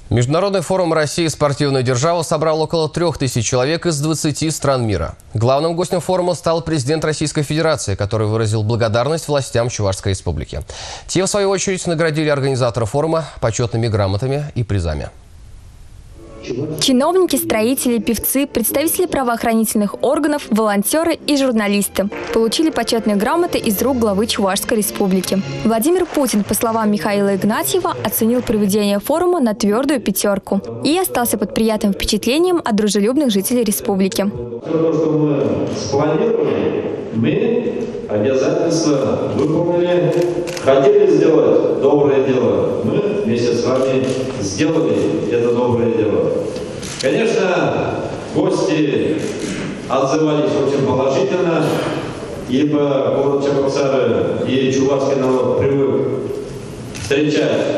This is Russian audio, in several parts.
Международный форум России «Спортивная держава» собрал около 3000 человек из 20 стран мира. Главным гостем форума стал президент Российской Федерации, который выразил благодарность властям Чувашской Республики. Те, в свою очередь, наградили организатора форума почетными грамотами и призами. Чиновники, строители, певцы, представители правоохранительных органов, волонтеры и журналисты получили почетные грамоты из рук главы Чувашской Республики. Владимир Путин, по словам Михаила Игнатьева, оценил проведение форума на твердую 5 и остался под приятным впечатлением от дружелюбных жителей республики. То, что мы спланировали, мы обязательства выполнили. Хотели сделать доброе дело, мы вместе с вами сделали это доброе дело. Конечно, гости отзывались очень положительно, ибо город Чебоксары и чувашский народ привык встречать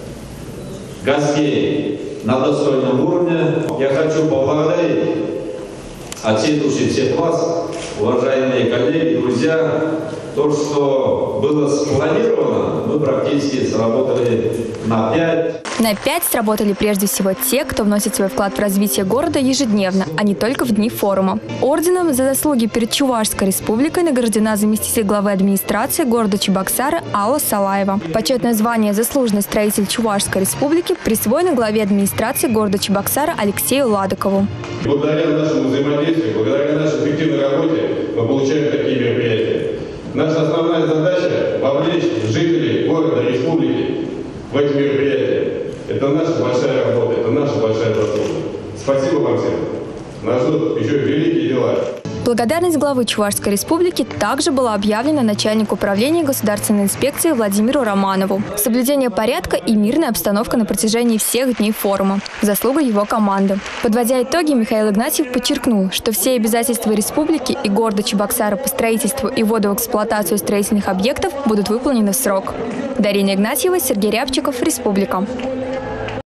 гостей на достойном уровне. Я хочу поблагодарить от всей души всех вас, уважаемые коллеги, друзья. То, что было спланировано, мы практически сработали на 5. На 5 сработали прежде всего те, кто вносит свой вклад в развитие города ежедневно, а не только в дни форума. Орденом за заслуги перед Чувашской Республикой награждена заместитель главы администрации города Чебоксары Алла Салаева. Почетное звание «Заслуженный строитель Чувашской Республики» присвоено главе администрации города Чебоксары Алексею Ладыкову. Благодаря нашему взаимодействию, благодаря нашей эффективной работе мы получаем такие мероприятия. Наша основная задача – вовлечь жителей города, республики в эти мероприятия. Это наша большая работа, это наша большая заслуга. Спасибо вам всем. Нас ждут еще великие дела. Благодарность главы Чувашской Республики также была объявлена начальнику управления государственной инспекции Владимиру Романову. Соблюдение порядка и мирная обстановка на протяжении всех дней форума – заслуга его команды. Подводя итоги, Михаил Игнатьев подчеркнул, что все обязательства республики и города Чебоксары по строительству и вводу в эксплуатацию строительных объектов будут выполнены в срок. Дарина Игнатьева, Сергей Рябчиков, Республика.